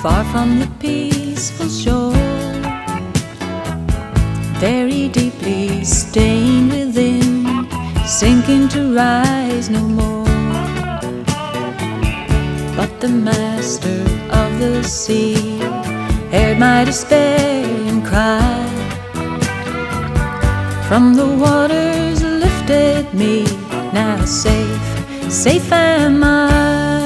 far from the peaceful shore, very deeply stained within, sinking to rise no more. But the master of the sea heard my despair and cried, from the waters lifted me, now safe, safe am I.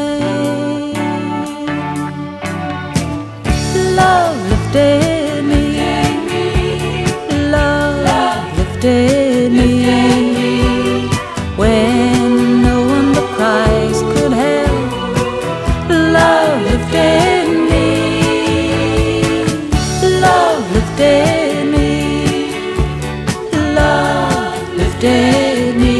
Love lifted me, love lifted me, when no one but Christ could help. Love lifted me, love lifted me, love lifted me,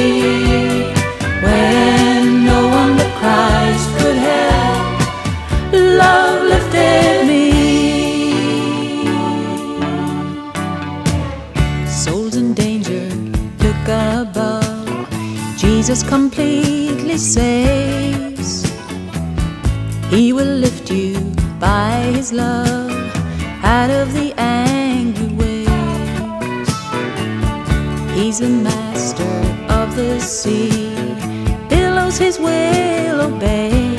when no one but Christ could help. Love lifted me. Souls in danger, look above, Jesus completely saves. He will lift you by His love out of the angry waves. He's the master of the sea, billows His will obey.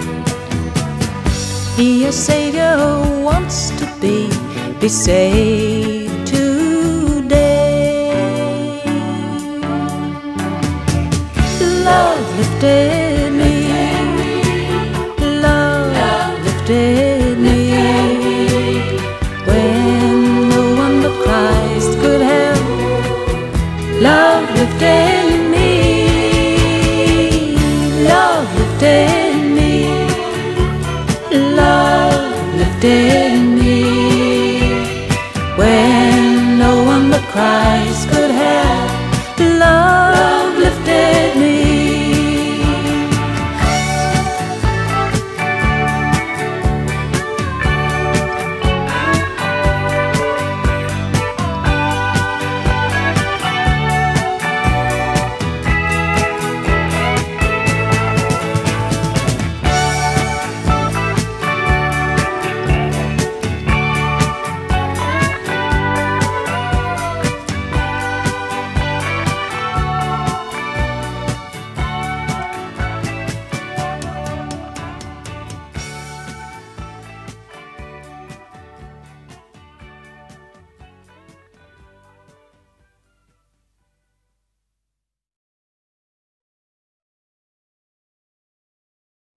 He, your Savior, wants to be saved today. Love lifted me, love lifted me, when no one but Christ could help. Love lifted me, love lifted me, love lifted me, when no one but Christ could